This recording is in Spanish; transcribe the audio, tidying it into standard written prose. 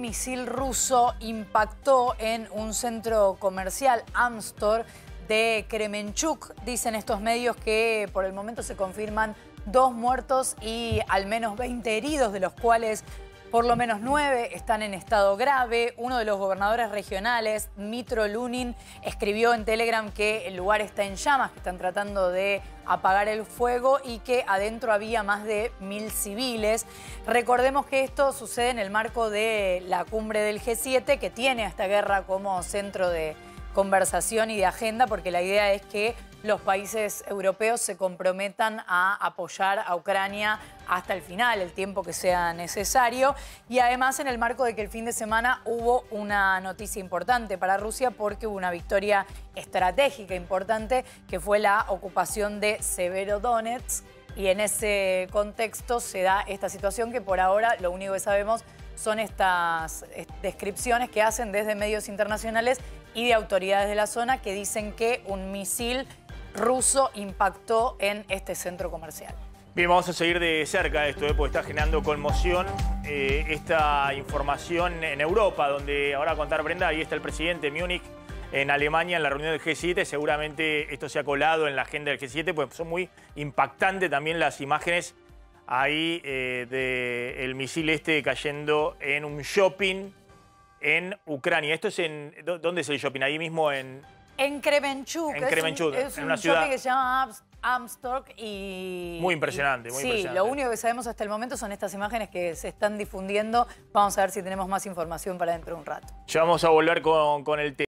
misil ruso impactó en un centro comercial, Amstor, de Kremenchuk. Dicen estos medios que por el momento se confirman 2 muertos y al menos 20 heridos, de los cuales por lo menos 9 están en estado grave. Uno de los gobernadores regionales, Dmytro Lunin, escribió en Telegram que el lugar está en llamas, que están tratando de apagar el fuego y que adentro había más de 1000 civiles. Recordemos que esto sucede en el marco de la cumbre del G7, que tiene a esta guerra como centro de conversación y de agenda, porque la idea es que los países europeos se comprometan a apoyar a Ucrania hasta el final, el tiempo que sea necesario. Y además en el marco de que el fin de semana hubo una noticia importante para Rusia, porque hubo una victoria estratégica importante, que fue la ocupación de Severodonetsk. Y en ese contexto se da esta situación que por ahora lo único que sabemos son estas descripciones que hacen desde medios internacionales y de autoridades de la zona, que dicen que un misil ruso impactó en este centro comercial. Bien, vamos a seguir de cerca esto, porque está generando conmoción esta información en Europa, donde ahora va a contar Brenda, ahí está el presidente de Múnich, en Alemania, en la reunión del G7. Seguramente esto se ha colado en la agenda del G7, pues son muy impactantes también las imágenes ahí del misil este cayendo en un shopping en Ucrania. Esto es en... ¿Dónde es el shopping? Ahí mismo en... En Kremenchuk. En Kremenchuk, es en un una ciudad shopping que se llama Amstor y... Muy impresionante, muy impresionante. Sí, lo único que sabemos hasta el momento son estas imágenes que se están difundiendo. Vamos a ver si tenemos más información para dentro de un rato. Ya vamos a volver con el tema.